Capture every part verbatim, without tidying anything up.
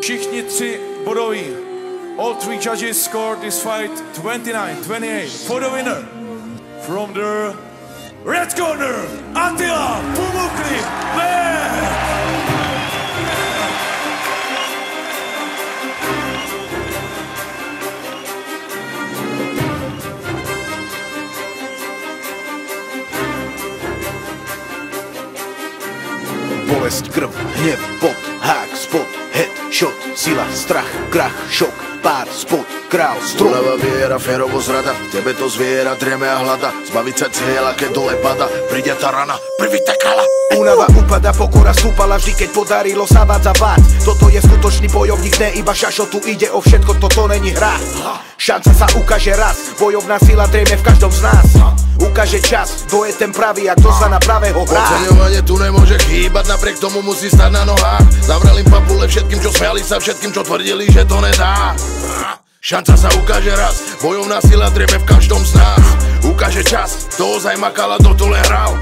Všichni tři bodoví. All three judges scored this fight twenty-nine twenty-eight for the winner. From the red corner, Attila Pumukli. Bolesť, krv, hnev, pot, hák, spod, head, shot, sila, strach, krach, šok, pár, spod, král, strom. Úlava, viera, férovo zrada, tebe to zviera dreme a hlada. Zbaviť sa cieľa, keď dole pada, príde tá rana, prvý takala. Únava upada, pokora stúpala vždy, keď podarilo sa vádza vác. Toto je skutočný bojovník, ne iba šašo, tu ide o všetko, toto není hra. Šanca sa ukáže raz, bojovná sila dreme v každom z nás. Ukáže čas, kto je ten pravý a kto sa na pravého hrá. Oceňovanie tu nemôže chýbať, napriek tomu musí stať na nohách. Zavrel im papule všetkým, čo smiali sa, všetkým, čo tvrdili, že to nedá. Šanca sa ukáže raz, bojovná sila dreme v každom z nás. Ukáže čas, kto ozaj makal a kto to len hral.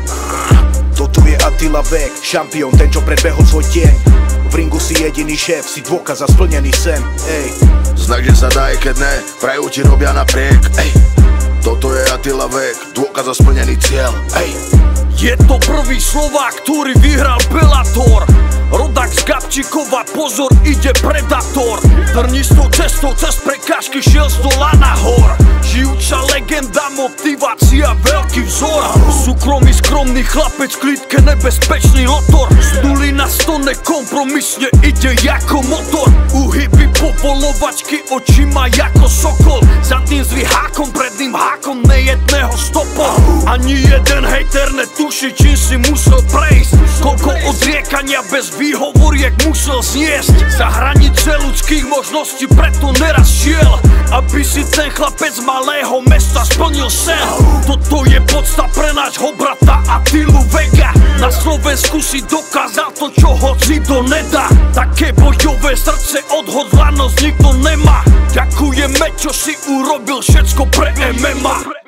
Toto je Attila Vek, šampión, ten čo predbehol svoj tieň. V ringu si jediný šéf, si dôkaz a splnený sen. Ej. Znak, že sa dá, keď ne, prajú ti robia napriek. Ej. Toto je Attila Vek, dôkaz a splnený cieľ. Ej. Je to prvý Slovák, ktorý vyhral Bellator. Rodák z Gabčíkova, pozor, ide predátor. Trnistou cestou cez prekážky šiel z dola nahor. Žijúca legenda, motivácia, veľký vzor. Súkromný, skromný chlapec, v klidke nebezpečný lotor. Z nuly na sto nekompromisne ide jako motor. Uhyby povolovačky, oči má jako sokol. Za tým zlý hákom, pred ním hákom nejedného stopol. Ani jeden hejter netuší, čím si musel prejsť. Koľko odriekania bez výhovoriek musel zniesť. Za hranice ľudských možností preto neraz šiel, aby si ten chlapec malého mesta splnil sen. Toto je podsta pre nášho brata Attilu Veka. Na Slovensku si dokázal to, čo hoci to nedá. Také bojové srdce, odhodlanosť nikto nemá. Ďakujeme, čo si urobil všetko pre em em á.